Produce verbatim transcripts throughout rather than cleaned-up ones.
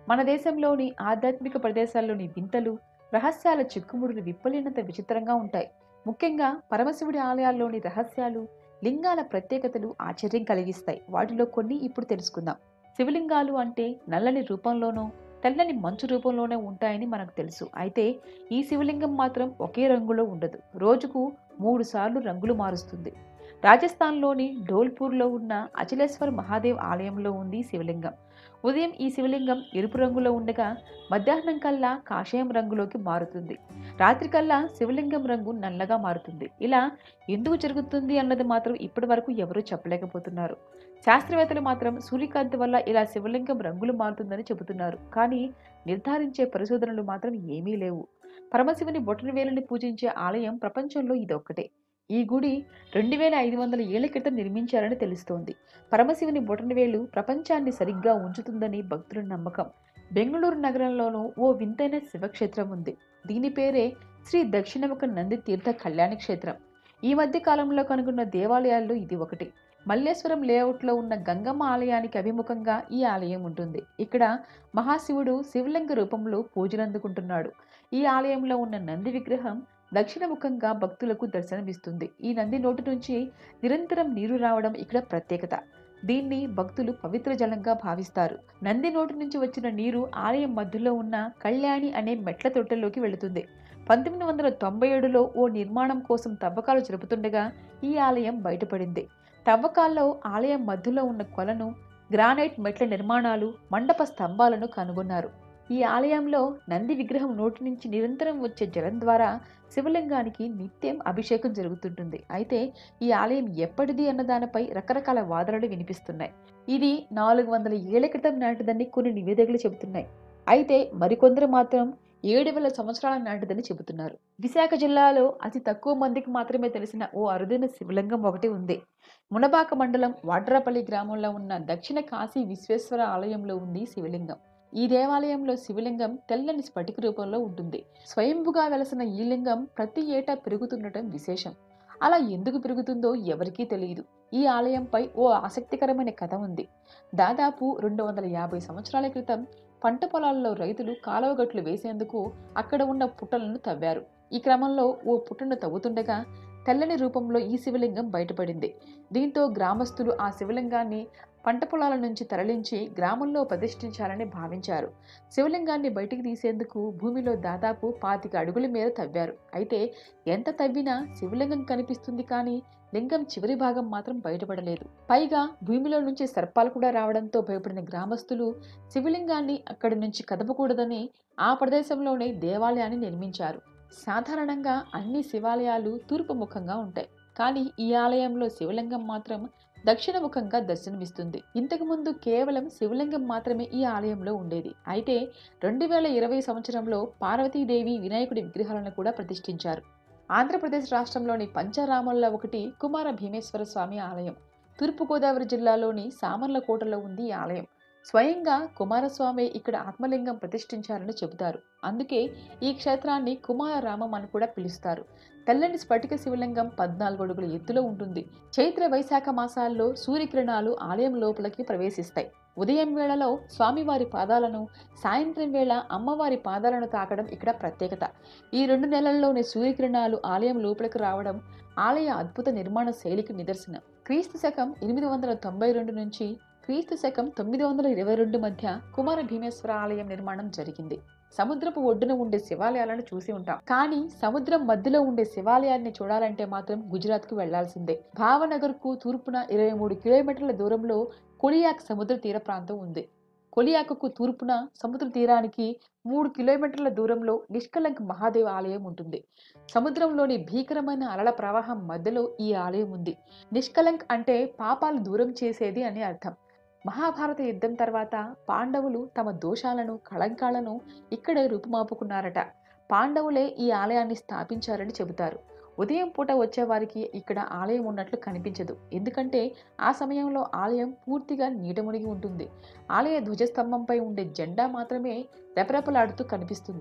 మన దేశంలోని ఆధ్యాత్మిక ప్రదేశాల్లోని వింతలు, రహస్యాల చిక్కుముడులు విప్పలేనంత విచిత్రంగా ఉంటాయి. ముఖ్యంగా పరమశివుడి ఆలయాల్లోని రహస్యాలు, లింగాల ప్రత్యేకతలు ఆశ్చర్యం కలిగిస్తాయి. వాటిలో కొన్ని ఇప్పుడు తెలుసుకుందాం. శివలింగాలు అంటే నల్లని రూపంలోనో, తెల్లని మంచు రూపంలోనే ఉంటాయని మనకు తెలుసు. అయితే ఈ శివలింగం మాత్రం ఒకే రంగులో ఉండదు. రోజుకు మూడు సార్లు రంగులు మారుస్తుంది. రాజస్థాన్లోని ధోల్పూర్లో ఉన్న అచలేశ్వర్ మహాదేవ్ ఆలయంలో ఉంది ఈ శివలింగం. ఉదయం ఈ శివలింగం ఎరుపు రంగులో ఉండగా మధ్యాహ్నం కల్లా కాషాయం రంగులోకి మారుతుంది. రాత్రి కల్లా శివలింగం రంగు నల్లగా మారుతుంది. ఇలా ఎందుకు జరుగుతుంది అన్నది మాత్రం ఇప్పటి వరకు ఎవరూ చెప్పలేకపోతున్నారు. శాస్త్రవేత్తలు మాత్రం సూర్యకాంతి వల్ల ఇలా శివలింగం రంగులు మారుతుందని చెబుతున్నారు. కానీ నిర్ధారించే పరిశోధనలు మాత్రం ఏమీ లేవు. పరమశివుని బొటనవేలుని పూజించే ఆలయం ప్రపంచంలో ఇదొక్కటే. ఈ గుడి రెండు వేల ఐదు వందల ఏళ్ల క్రితం నిర్మించారని తెలుస్తోంది. పరమశివుని బొటనవేలు ప్రపంచాన్ని సరిగ్గా ఉంచుతుందని భక్తుల నమ్మకం. బెంగళూరు నగరంలోనూ ఓ వింతైన శివక్షేత్రం ఉంది. దీని పేరే శ్రీ దక్షిణముఖ నంది తీర్థ కళ్యాణ క్షేత్రం. ఈ మధ్య కాలంలో కనుగొన్న దేవాలయాల్లో ఇది ఒకటి. మల్లేశ్వరం లేఅవుట్లో ఉన్న గంగమ్మ ఆలయానికి అభిముఖంగా ఈ ఆలయం ఉంటుంది. ఇక్కడ మహాశివుడు శివలింగ రూపంలో పూజలందుకుంటున్నాడు. ఈ ఆలయంలో ఉన్న నంది విగ్రహం దక్షిణముఖంగా భక్తులకు దర్శనమిస్తుంది. ఈ నంది నోటి నుంచి నిరంతరం నీరు రావడం ఇక్కడ ప్రత్యేకత. దీన్ని భక్తులు పవిత్ర జలంగా భావిస్తారు. నంది నోటి నుంచి వచ్చిన నీరు ఆలయం మధ్యలో ఉన్న కళ్యాణి అనే మెట్ల తొట్టెలోకి వెళుతుంది. పంతొమ్మిది వందల తొంభై ఏడులో ఓ నిర్మాణం కోసం తవ్వకాలు జరుపుతుండగా ఈ ఆలయం బయటపడింది. తవ్వకాల్లో ఆలయం మధ్యలో ఉన్న కొలను, గ్రానైట్ మెట్ల నిర్మాణాలు, మండప స్తంభాలను కనుగొన్నారు. ఈ ఆలయంలో నంది విగ్రహం నోటి నుంచి నిరంతరం వచ్చే జలం ద్వారా శివలింగానికి నిత్యం అభిషేకం జరుగుతుంటుంది. అయితే ఈ ఆలయం ఎప్పటిది అన్న దానిపై రకరకాల వాదనలు వినిపిస్తున్నాయి. ఇది నాలుగు వందల ఏళ్ల క్రితం నాటిదని కొన్ని నివేదికలు చెబుతున్నాయి. అయితే మరికొందరు మాత్రం ఏడు వేల సంవత్సరాల నాటిదని చెబుతున్నారు. విశాఖ జిల్లాలో అతి తక్కువ మందికి మాత్రమే తెలిసిన ఓ అరుదైన శివలింగం ఒకటి ఉంది. మునబాక మండలం వాడ్రాపల్లి గ్రామంలో ఉన్న దక్షిణ కాశీ విశ్వేశ్వర ఆలయంలో ఉంది శివలింగం. ఈ దేవాలయంలో శివలింగం తెల్లని స్ఫటిక రూపంలో ఉంటుంది. స్వయంభుగా వెలసిన ఈ లింగం ప్రతి ఏటా పెరుగుతుండటం విశేషం. అలా ఎందుకు పెరుగుతుందో ఎవరికీ తెలియదు. ఈ ఆలయంపై ఓ ఆసక్తికరమైన కథ ఉంది. దాదాపు రెండు వందల యాభై సంవత్సరాల క్రితం పంట పొలాల్లో రైతులు కాలువగట్లు వేసేందుకు అక్కడ ఉన్న పుట్టలను తవ్వారు. ఈ క్రమంలో ఓ పుట్టను తవ్వుతుండగా తెల్లని రూపంలో ఈ శివలింగం బయటపడింది. దీంతో గ్రామస్తులు ఆ శివలింగాన్ని పంట పొలాల నుంచి తరలించి గ్రామంలో ప్రతిష్ఠించాలని భావించారు. శివలింగాన్ని బయటికి తీసేందుకు భూమిలో దాదాపు పాతిక అడుగుల మేర తవ్వారు. అయితే ఎంత తవ్వినా శివలింగం కనిపిస్తుంది, కానీ లింగం చివరి భాగం మాత్రం బయటపడలేదు. పైగా భూమిలో నుంచి సర్పాలు కూడా రావడంతో భయపడిన గ్రామస్తులు శివలింగాన్ని అక్కడి నుంచి కదపకూడదని ఆ ప్రదేశంలోనే దేవాలయాన్ని నిర్మించారు. సాధారణంగా అన్ని శివాలయాలు తూర్పు ముఖంగా ఉంటాయి, కానీ ఈ ఆలయంలో శివలింగం మాత్రం దక్షిణముఖంగా దర్శనమిస్తుంది. ఇంతకుముందు కేవలం శివలింగం మాత్రమే ఈ ఆలయంలో ఉండేది. అయితే రెండు వేల ఇరవై సంవత్సరంలో పార్వతీదేవి, వినాయకుడి విగ్రహాలను కూడా ప్రతిష్ఠించారు. ఆంధ్రప్రదేశ్ రాష్ట్రంలోని పంచారామాల్లో ఒకటి కుమార భీమేశ్వర స్వామి ఆలయం. తూర్పుగోదావరి జిల్లాలోని సామర్లకోటలో ఉంది ఈ ఆలయం. స్వయంగా కుమారస్వామి ఇక్కడ ఆత్మలింగం ప్రతిష్ఠించారని చెబుతారు. అందుకే ఈ క్షేత్రాన్ని కుమారరామం అని కూడా పిలుస్తారు. తెల్లని స్ఫటిక శివలింగం పద్నాలుగు అడుగుల ఎత్తులో ఉంటుంది. చైత్ర వైశాఖ మాసాల్లో సూర్యకిరణాలు ఆలయం లోపలికి ప్రవేశిస్తాయి. ఉదయం వేళలో స్వామివారి పాదాలను, సాయంత్రం వేళ అమ్మవారి పాదాలను తాకడం ఇక్కడ ప్రత్యేకత. ఈ రెండు నెలల్లోనే సూర్యకిరణాలు ఆలయం లోపలికి రావడం ఆలయ అద్భుత నిర్మాణ శైలికి నిదర్శనం. క్రీస్తు శకం ఎనిమిది వందల తొంభై రెండు నుంచి క్రీస్తు శకం తొమ్మిది వందల ఇరవై రెండు మధ్య కుమార భీమేశ్వర ఆలయం నిర్మాణం జరిగింది. సముద్రపు ఒడ్డున ఉండే శివాలయాలను చూసి ఉంటాం, కానీ సముద్రం మధ్యలో ఉండే శివాలయాన్ని చూడాలంటే మాత్రం గుజరాత్ కు వెళ్లాల్సిందే. భావనగర్ కు తూర్పున ఇరవై మూడు కిలోమీటర్ల దూరంలో కొలియాక్ సముద్ర తీర ప్రాంతం ఉంది. కొలియాకకు తూర్పున సముద్ర తీరానికి మూడు కిలోమీటర్ల దూరంలో నిష్కలంక్ మహాదేవ్ ఆలయం ఉంటుంది. సముద్రంలోని భీకరమైన అలల ప్రవాహం మధ్యలో ఈ ఆలయం ఉంది. నిష్కలంక్ అంటే పాపాలు దూరం చేసేది అని అర్థం. మహాభారత యుద్ధం తర్వాత పాండవులు తమ దోషాలను, కళంకాలను ఇక్కడే రూపుమాపుకున్నారట. పాండవులే ఈ ఆలయాన్ని స్థాపించారని చెబుతారు. ఉదయం పూట వచ్చేవారికి ఇక్కడ ఆలయం ఉన్నట్లు కనిపించదు. ఎందుకంటే ఆ సమయంలో ఆలయం పూర్తిగా నీట మునిగి ఉంటుంది. ఆలయ ధ్వజస్తంభంపై ఉండే జెండా మాత్రమే రెపరెపలాడుతూ కనిపిస్తుంది.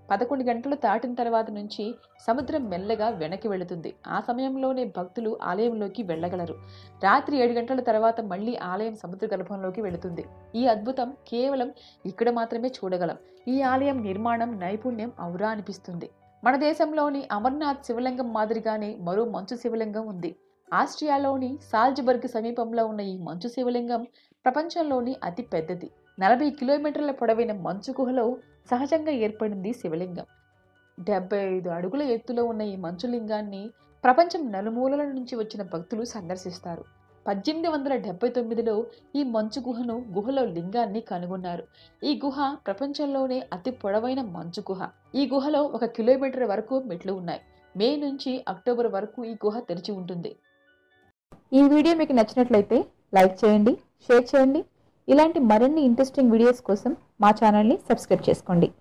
పదకొండు గంటలు దాటిన తర్వాత నుంచి సముద్రం మెల్లగా వెనక్కి వెళుతుంది. ఆ సమయంలోనే భక్తులు ఆలయంలోకి వెళ్ళగలరు. రాత్రి ఏడు గంటల తర్వాత మళ్ళీ ఆలయం సముద్ర గర్భంలోకి వెళుతుంది. ఈ అద్భుతం కేవలం ఇక్కడ మాత్రమే చూడగలం. ఈ ఆలయం నిర్మాణం నైపుణ్యం ఔరా అనిపిస్తుంది. మన దేశంలోని అమర్నాథ్ శివలింగం మాదిరిగానే మరో మంచు శివలింగం ఉంది. ఆస్ట్రియాలోని సాల్జ్బర్గ్ సమీపంలో ఉన్న ఈ మంచు శివలింగం ప్రపంచంలోని అతి పెద్దది. నలభై కిలోమీటర్ల పొడవైన మంచు గుహలో సహజంగా ఏర్పడింది శివలింగం. డెబ్బై ఐదు అడుగుల ఎత్తులో ఉన్న ఈ మంచులింగాన్ని ప్రపంచం నలుమూలల నుంచి వచ్చిన భక్తులు సందర్శిస్తారు. పద్దెనిమిది వందల డెబ్బై తొమ్మిదిలో ఈ మంచు గుహను గుహలో లింగాన్ని కనుగొన్నారు. ఈ గుహ ప్రపంచంలోనే అతి పొడవైన మంచు గుహ. ఈ గుహలో ఒక కిలోమీటర్ వరకు మెట్లు ఉన్నాయి. మే నుంచి అక్టోబర్ వరకు ఈ గుహ తెరిచి ఉంటుంది. ఈ వీడియో మీకు నచ్చినట్లయితే లైక్ చేయండి, షేర్ చేయండి. ఇలాంటి మరిన్ని ఇంట్రెస్టింగ్ వీడియోస్ కోసం మా ఛానల్ని సబ్స్క్రైబ్ చేసుకోండి.